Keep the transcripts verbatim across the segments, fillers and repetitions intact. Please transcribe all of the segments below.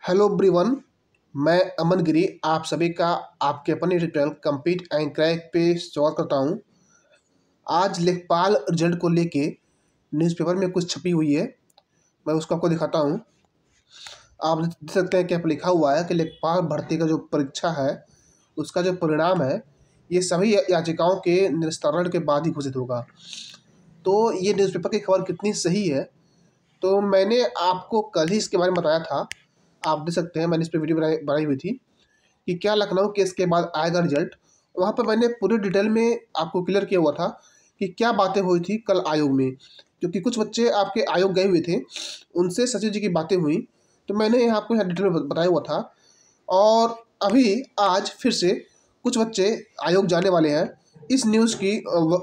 Hello everyone. मैं अमन गिरी आप सभी का आपके अपने ट्यूटोरियल कम्पीट एंड क्रैक पे स्वागत करता हूं। आज लेखपाल रिजल्ट को लेके न्यूज़पेपर में कुछ छपी हुई है, मैं उसको आपको दिखाता हूं। आप देख सकते हैं कि यहाँ पर लिखा हुआ है कि लेखपाल भर्ती का जो परीक्षा है उसका जो परिणाम है ये सभी याचिकाओं के निस्तारण के बाद ही घोषित होगा। तो ये न्यूज़पेपर की खबर कितनी सही है, तो मैंने आपको कल ही इसके बारे में बताया था। आप देख सकते हैं मैंने इस पर वीडियो बनाई बनाई हुई थी कि क्या लखनऊ केस के बाद आएगा रिजल्ट। वहाँ पर मैंने पूरी डिटेल में आपको क्लियर किया हुआ था कि क्या बातें हुई थी कल आयोग में, क्योंकि कुछ बच्चे आपके आयोग गए हुए थे, उनसे सचिव जी की बातें हुई, तो मैंने यहाँ आपको यहाँ डिटेल में बताया हुआ था। और अभी आज फिर से कुछ बच्चे आयोग जाने वाले हैं इस न्यूज़ की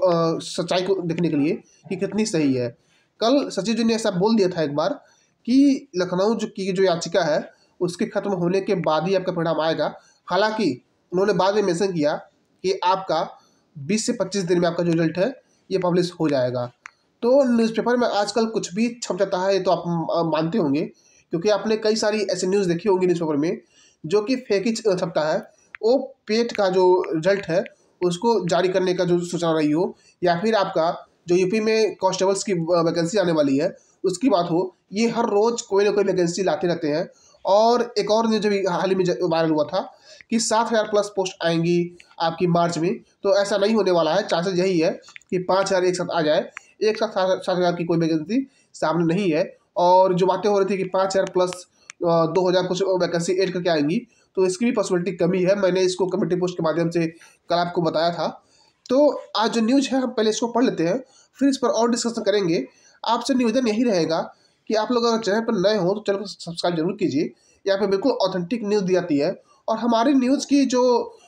सच्चाई को देखने के लिए कि कितनी सही है। कल सचिव जी ने ऐसा बोल दिया था एक बार कि लखनऊ जो की जो याचिका है उसके खत्म होने के बाद ही आपका परिणाम आएगा। हालांकि उन्होंने बाद में मेंशन किया कि आपका बीस से पच्चीस दिन में आपका जो रिजल्ट है ये पब्लिश हो जाएगा। तो न्यूज़पेपर में आजकल कुछ भी छप जाता है, ये तो आप मानते होंगे, क्योंकि आपने कई सारी ऐसी न्यूज़ देखी होंगी न्यूज़पेपर में जो कि फेक ही छपता है। वो पेट का जो रिजल्ट है उसको जारी करने का जो सूचना रही हो, या फिर आपका जो यूपी में कांस्टेबल्स की वैकेंसी आने वाली है उसकी बात हो, ये हर रोज़ कोई ना कोई वैकेंसी लाते रहते हैं। और एक और न्यूज़ भी हाल ही में वायरल हुआ था कि सात हज़ार प्लस पोस्ट आएंगी आपकी मार्च में, तो ऐसा नहीं होने वाला है। चांसेस यही है कि पाँच हज़ार एक साथ आ जाए, एक साथ सात सात हज़ार की कोई वैकेंसी सामने नहीं है। और जो बातें हो रही थी कि पाँच हज़ार प्लस दो हज़ार कुछ वैकेंसी ऐड करके आएंगी, तो इसकी भी पॉसिबिलिटी कमी है। मैंने इसको कमेटी पोस्ट के माध्यम से कल आपको बताया था। तो आज जो न्यूज़ है हम पहले इसको पढ़ लेते हैं, फिर इस पर और डिस्कशन करेंगे। आपसे निवेदन यही रहेगा कि आप लोग अगर चैनल पर नए हो तो चैनल को सब्सक्राइब जरूर कीजिए। यहाँ पे बिल्कुल ऑथेंटिक न्यूज़ दी जाती है, और हमारी न्यूज़ की जो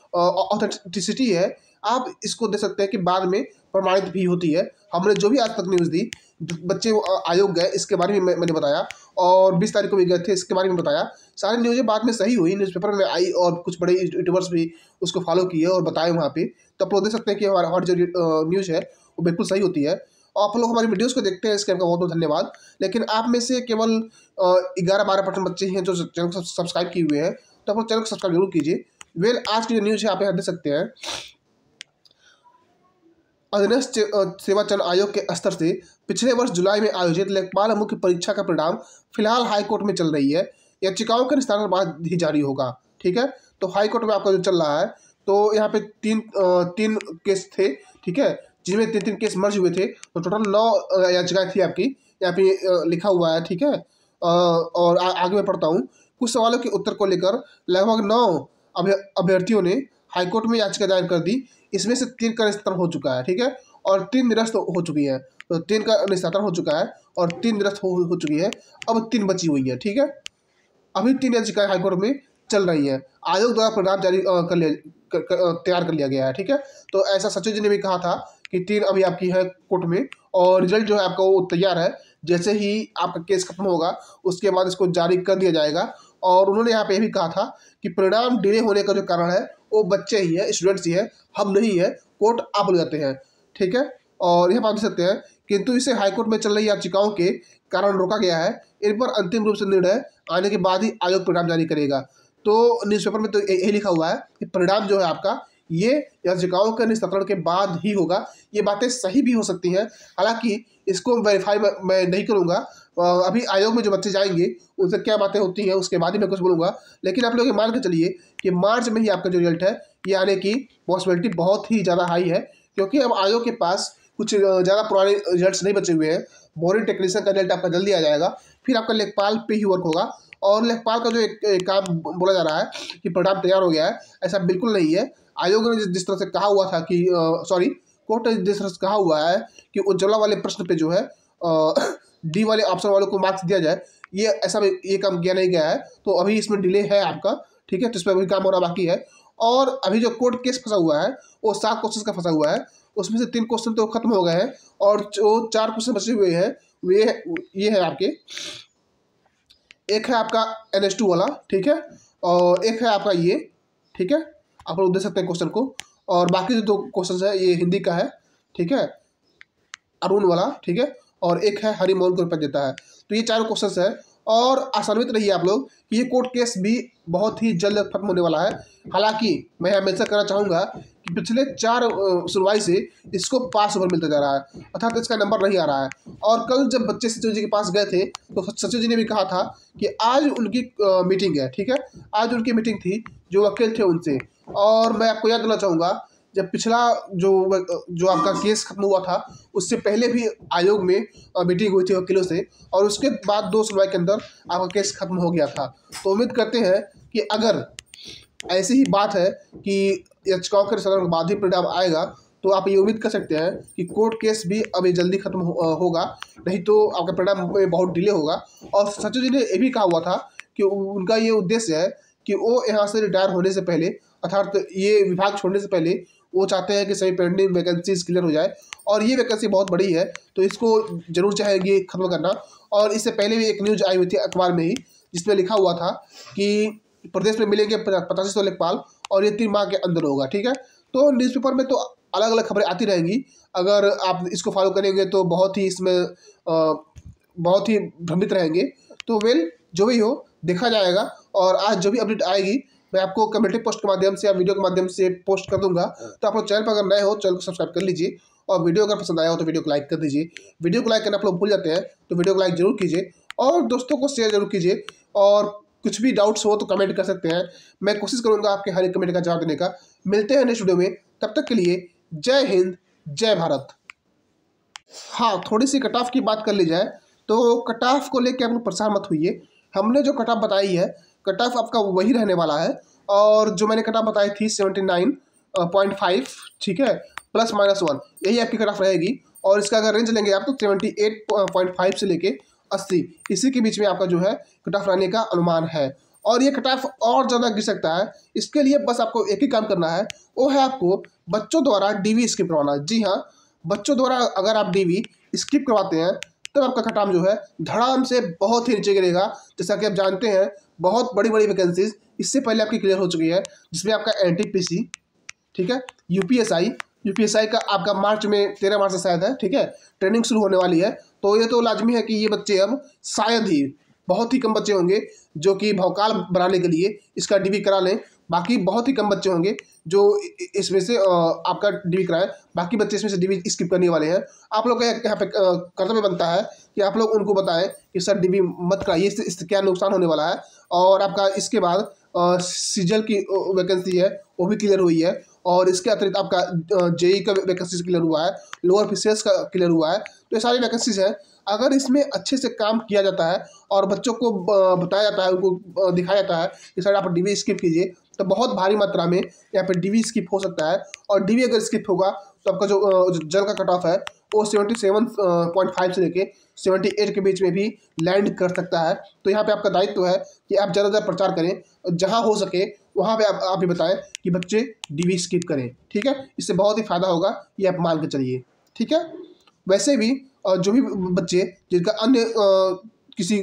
ऑथेंटिसिटी है आप इसको दे सकते हैं कि बाद में प्रमाणित भी होती है। हमने जो भी आज तक न्यूज़ दी, बच्चे आयोग गए इसके बारे में मैं, मैंने बताया, और बीस तारीख को भी गए थे इसके बारे में बताया। सारी न्यूज़ें बाद में सही हुई, न्यूज़पेपर में आई, और कुछ बड़े यूट्यूबर्स भी उसको फॉलो किए और बताए वहाँ पे। तो आप लोग देख सकते हैं कि हमारा हमारी जो न्यूज़ है वो बिल्कुल सही होती है। और आप लोग हमारी वीडियोस को देखते हैं, इसके आपका बहुत बहुत धन्यवाद। लेकिन आप में से केवल ग्यारह बारह परसेंट बच्चे हैं जो चैनल को सब्सक्राइब किए हुए हैं, तो आप लोग चैनल को सब्सक्राइब जरूर कीजिए। वेल, आज की जो न्यूज़ है आप यहाँ देख सकते हैं। अधीनस्थ सेवा चयन आयोग के स्तर से पिछले वर्ष जुलाई में आयोजित लेखपाल मुख्य परीक्षा का परिणाम फिलहाल हाईकोर्ट में चल रही है। याचिकाओं के निस्तारण बाद ही जारी होगा। ठीक है, तो हाईकोर्ट में आपका जो चल रहा है, तो यहाँ पे तीन तीन केस थे, ठीक है, जिनमें तीन तीन केस मर्ज हुए थे, तो टोटल नौ याचिकाएं थी आपकी, यहाँ पे लिखा हुआ है। ठीक है, और आ, आगे मैं पढ़ता हूँ। कुछ सवालों के उत्तर को लेकर लगभग नौ अभ्यर्थियों ने हाईकोर्ट में याचिका दायर कर दी। इसमें से तीन का निस्तारण हो चुका है, ठीक है, और तीन निरस्त हो चुकी है। तो तीन का निस्तारण हो चुका है और तीन निरस्त हो, हो चुकी है। अब तीन बची हुई है, ठीक है। अभी तीन याचिकाएं हाईकोर्ट में चल रही हैं। आयोग द्वारा परिणाम जारी कर लिया तैयार कर लिया गया है, ठीक है। तो ऐसा सचिव जी ने भी कहा था कि तीन अभी आपकी है कोर्ट में, और रिजल्ट जो है आपका वो तैयार है। जैसे ही आपका केस खत्म होगा उसके बाद इसको जारी कर दिया जाएगा। और उन्होंने यहाँ पे भी कहा था कि परिणाम डिले होने का जो कारण है वो बच्चे ही है, स्टूडेंट्स ही है, हम नहीं है, कोर्ट आप लोग जाते हैं, ठीक है। और यहाँ पर देख सकते हैं, किंतु इसे हाईकोर्ट में चल रही याचिकाओं के कारण रोका गया है। इन पर अंतिम रूप से निर्णय आने के बाद ही आयोग परिणाम जारी करेगा। तो न्यूज़पेपर में तो यही लिखा हुआ है कि परिणाम जो है आपका ये याचिकाओं के निस्तारण के बाद ही होगा। ये बातें सही भी हो सकती हैं, हालांकि इसको वेरीफाई मैं नहीं करूँगा। अभी आयोग में जो बच्चे जाएंगे उनसे क्या बातें होती हैं उसके बाद ही मैं कुछ बोलूँगा। लेकिन आप लोग ये मान के चलिए कि मार्च में ही आपका जो रिजल्ट है ये आने की पॉसिबिलिटी बहुत ही ज़्यादा हाई है, क्योंकि अब आयोग के पास कुछ ज़्यादा पुराने रिजल्ट्स नहीं बचे हुए हैं। बोरिंग टेक्नीशियन का रिजल्ट आपका जल्दी आ जाएगा, फिर आपका लेखपाल पे ही वर्क होगा। और लेखपाल का जो एक, एक काम बोला जा रहा है कि परिणाम तैयार हो गया है, ऐसा बिल्कुल नहीं है। आयोग ने जिस तरह से कहा हुआ था कि सॉरी कोर्ट ने जिस तरह से कहा हुआ है कि उज्ज्वला वाले प्रश्न पे जो है डी वाले ऑप्शन वालों को मार्क्स दिया जाए, ये ऐसा ये काम किया नहीं गया है। तो अभी इसमें डिले है आपका, ठीक है, तो इस पर अभी काम होना बाकी है। और अभी जो कोर्ट केस फंसा हुआ है वो सात क्वेश्चन का फंसा हुआ है, उसमें से तीन क्वेश्चन तो खत्म हो गए हैं, और जो चार क्वेश्चन बचे हुए हैं वे ये है आपके, एक है आपका एन एच टू वाला, ठीक है, और एक है आपका ये, ठीक है, आप लोग देख सकते हैं क्वेश्चन को। और बाकी जो दो क्वेश्चन है ये हिंदी का है, ठीक है, अरुण वाला, ठीक है, और एक है हरि मोहन को पेपर देता है। तो ये चारों क्वेश्चन है, और आशान्वित रहिए आप लोग कि ये कोर्ट केस भी बहुत ही जल्द खत्म होने वाला है। हालांकि मैं यहाँ मेंशन करना चाहूँगा कि पिछले चार अ, सुनवाई से इसको पास ओवर मिलता जा रहा है, अर्थात इसका नंबर नहीं आ रहा है। और कल जब बच्चे सचिव जी के पास गए थे तो सचिव जी ने भी कहा था कि आज उनकी अ, मीटिंग है, ठीक है, आज उनकी मीटिंग थी जो वकील थे उनसे। और मैं आपको याद दिलाना चाहूँगा, जब पिछला जो जो आपका केस खत्म हुआ था उससे पहले भी आयोग में अ, मीटिंग हुई थी वकीलों से, और उसके बाद दो सुनवाई के अंदर आपका केस खत्म हो गया था। तो उम्मीद करते हैं कि अगर ऐसी ही बात है कि याचिकाओं के निस्तारण के बाद ही परिणाम आएगा, तो आप ये उम्मीद कर सकते हैं कि कोर्ट केस भी अभी जल्दी खत्म हो, अ, होगा, नहीं तो आपका परिणाम में बहुत डिले होगा। और सचिव जी ने ये भी कहा हुआ था कि उनका ये उद्देश्य है कि वो यहाँ से रिटायर होने से पहले, अर्थात ये विभाग छोड़ने से पहले, वो चाहते हैं कि सभी पेंडिंग वैकेंसीज क्लियर हो जाए। और ये वैकेंसी बहुत बड़ी है तो इसको जरूर चाहेंगे खत्म करना। और इससे पहले भी एक न्यूज आई हुई थी अखबार में ही, जिसमें लिखा हुआ था कि प्रदेश में मिलेंगे पचासी सौ लेखपाल और ये तीन माह के अंदर होगा, ठीक है। तो न्यूज़पेपर में तो अलग अलग खबरें आती रहेंगी, अगर आप इसको फॉलो करेंगे तो बहुत ही इसमें अ, बहुत ही भ्रमित रहेंगे। तो वेल, जो भी हो देखा जाएगा। और आज जो भी अपडेट आएगी मैं आपको कमेंट्री पोस्ट के माध्यम से या वीडियो के माध्यम से पोस्ट कर दूंगा। तो आप लोग चैनल पर अगर नए हो चैनल को सब्सक्राइब कर लीजिए, और वीडियो अगर पसंद आया हो तो वीडियो को लाइक कर दीजिए। वीडियो को लाइक करना आप लोग भूल जाते हैं तो वीडियो को लाइक जरूर कीजिए, और दोस्तों को शेयर जरूर कीजिए। और कुछ भी डाउट्स हो तो कमेंट कर सकते हैं, मैं कोशिश करूंगा आपके हर एक कमेंट का जवाब देने का। मिलते हैं नेक्स्ट वीडियो में, तब तक के लिए जय हिंद जय भारत। हाँ, थोड़ी सी कट ऑफ की बात कर ली जाए तो कट ऑफ को लेकर आप लोग परेशान मत होइए। हमने जो कट ऑफ बताई है, कट ऑफ आपका वही रहने वाला है। और जो मैंने कट ऑफ बताई थी सेवेंटी नाइन पॉइंट फाइव, ठीक है, प्लस माइनस वन, यही आपकी कट ऑफ रहेगी। और इसका अगर रेंज लेंगे आप तो सेवेंटी एट पॉइंट फाइव से लेके अस्सी, इसी के बीच में आपका जो है कट ऑफ रहने का अनुमान है। और ये कट ऑफ और ज़्यादा गिर सकता है। इसके लिए बस आपको एक ही काम करना है, वो है आपको बच्चों द्वारा डीवी स्किप करवाना। जी हाँ, बच्चों द्वारा अगर आप डीवी स्किप करवाते हैं तब आपका कट ऑफ जो है धड़ाम से बहुत ही नीचे गिरेगा। जैसा कि आप जानते हैं, बहुत बड़ी बड़ी वैकेंसीज इससे पहले आपकी क्लियर हो चुकी है, जिसमें आपका एनटीपीसी, ठीक है, यूपीएसआई, यूपीएसआई का आपका मार्च में तेरह मार्च से शायद है, ठीक है, ट्रेनिंग शुरू होने वाली है। तो ये तो लाजमी है कि ये बच्चे अब शायद ही, बहुत ही कम बच्चे होंगे जो कि भौकाल बनाने के लिए इसका डीवी करा लें। बाकी बहुत ही कम बच्चे होंगे जो इसमें से आपका डीवी कराएं, बाकी बच्चे इसमें से डीवी स्किप करने वाले हैं। आप लोग का यहाँ पे कर्तव्य बनता है कि आप लोग उनको बताएं कि सर डीवी मत कराइए, इससे इससे क्या नुकसान होने वाला है। और आपका इसके बाद सीजल की वैकेंसी है वो भी क्लियर हुई है, और इसके अतिरिक्त आपका जेई का वैकेंसी क्लियर हुआ है, लोअर फिशर्स का क्लियर हुआ है। तो ये सारी वैकेंसीज हैं। अगर इसमें अच्छे से काम किया जाता है और बच्चों को बताया जाता है, उनको दिखाया जाता है कि सर आप डीवी स्किप कीजिए, तो बहुत भारी मात्रा में यहाँ पे डीवी स्किप हो सकता है। और डीवी अगर स्किप होगा तो आपका जो जल का कट ऑफ है वो सेवेंटी सेवन पॉइंट फाइव से लेके सेवेंटी एट के बीच में भी लैंड कर सकता है। तो यहाँ पे आपका दायित्व है कि आप ज़्यादा ज़्यादा प्रचार करें, जहाँ हो सके वहाँ पे आप आप भी बताएं कि बच्चे डीवी स्किप करें, ठीक है। इससे बहुत ही फायदा होगा, ये आप मान के चलिए, ठीक है। वैसे भी जो भी बच्चे जिनका अन्य किसी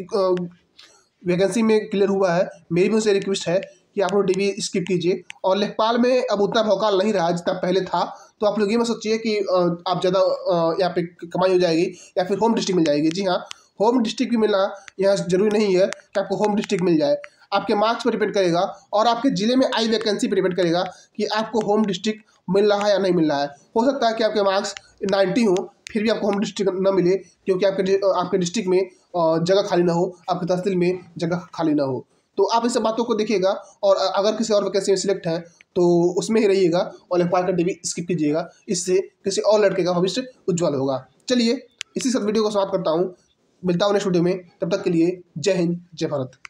वैकेंसी में क्लियर हुआ है, मेरी भी उनसे रिक्वेस्ट है कि आप लोग डीवी स्किप कीजिए। और लेखपाल में अब उतना भौकाल नहीं रहा जितना पहले था, तो आप लोग ये मत सोचिए कि आप ज़्यादा यहाँ पे कमाई हो जाएगी या फिर होम डिस्ट्रिक्ट मिल जाएगी। जी हाँ, होम डिस्ट्रिक्ट भी मिलना यहाँ जरूरी नहीं है कि आपको होम डिस्ट्रिक्ट मिल जाए। आपके मार्क्स पर डिपेंड करेगा और आपके ज़िले में आई वैकेंसी पर डिपेंड करेगा कि आपको होम डिस्ट्रिक्ट मिल रहा है या नहीं मिल रहा है। हो सकता है कि आपके मार्क्स नाइन्टी हो फिर भी आपको होम डिस्ट्रिक्ट न मिले, क्योंकि आपके आपके डिस्ट्रिक्ट में जगह खाली ना हो, आपके तहसील में जगह खाली ना हो। तो आप इन सब बातों को देखिएगा, और अगर किसी और वैकेंसी में सिलेक्ट है तो उसमें ही रहिएगा और लेखपाल का डीवी स्किप कीजिएगा। इससे किसी और लड़के का भविष्य उज्ज्वल होगा। चलिए, इसी सब वीडियो को समाप्त करता हूँ, मिलता हूँ नेक्स्ट वीडियो में, तब तक के लिए जय हिंद जय भारत।